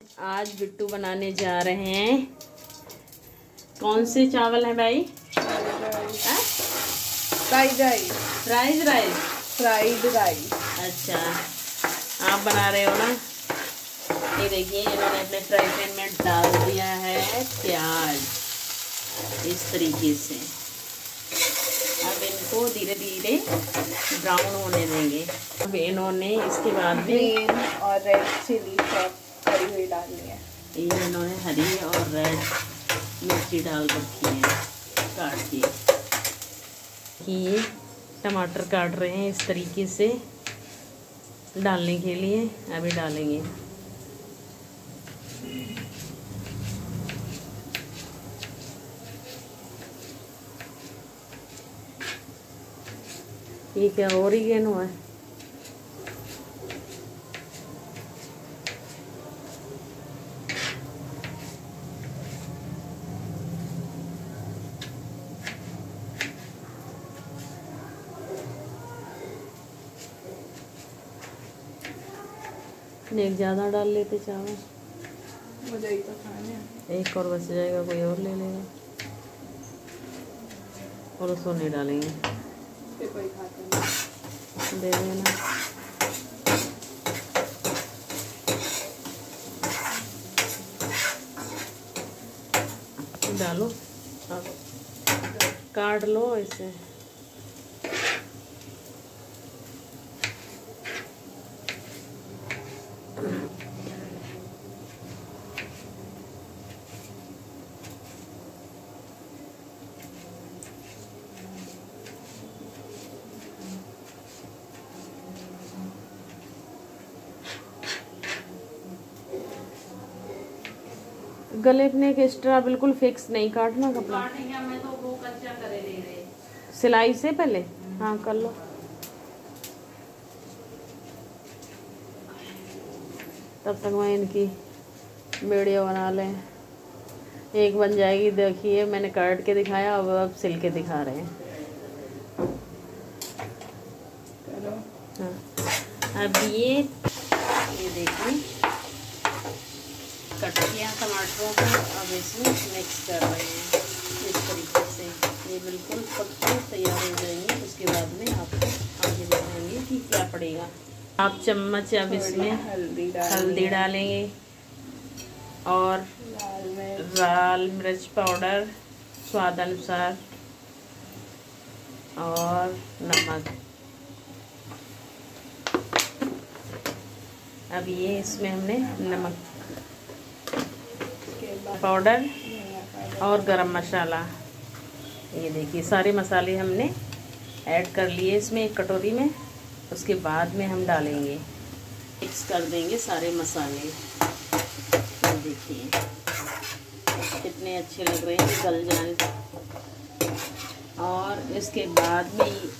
आज बिट्टू बनाने जा रहे हैं। कौन से चावल हैं भाई? Fried rice. Fried rice. अच्छा, आप बना रहे हो ना। ये देखिए, इन्होंने अपने फ्राई पैन में डाल दिया है प्याज इस तरीके से। अब इनको धीरे धीरे ब्राउन होने देंगे। अब इन्होंने इसके बाद में ग्रीन और रेड चिली सॉस करी हुई डालनी है। ये इन्होंने हरी और रेड मिर्ची डाल रखी है काट के। ये टमाटर काट रहे हैं इस तरीके से डालने के लिए। अभी डालेंगे। ये क्या ओरिगेनो है? एक ज़्यादा डाल लेते चावल, मुझे ही तो खाने हैं। एक और बच जाएगा, कोई और ले लेगा। और उसको नहीं डालेंगे, कोई खाता नहीं। दे देना। डालो, अब काट लो इसे। गले अपने एक एक्स्ट्रा बिल्कुल फिक्स नहीं काटना कपड़ा। काटेंगे मैं तो वो कच्चा करे ले रहे सिलाई से पहले। हाँ कर लो। तब तक मैं इनकी वीडियो बना लें। एक बन जाएगी। देखिए, मैंने काट के दिखाया, अब सिल के दिखा रहे हैं। हाँ, अब ये देखिए कट किया टमाटरों को। अब इसमें मिक्स कर रहे हैं इस तरीके से। ये बिल्कुल पक के तैयार हो जाएंगे। उसके बाद में आपको आगे बताएंगे कि क्या पड़ेगा। आप चम्मच अब इसमें हल्दी डालेंगे और लाल मिर्च पाउडर स्वाद अनुसार और नमक। अब ये इसमें हमने नमक पाउडर और गरम मसाला, ये देखिए सारे मसाले हमने ऐड कर लिए इसमें एक कटोरी में। उसके बाद में हम डालेंगे, मिक्स कर देंगे सारे मसाले। तो देखिए कितने अच्छे लग रहे हैं, गल जाए। और इसके बाद में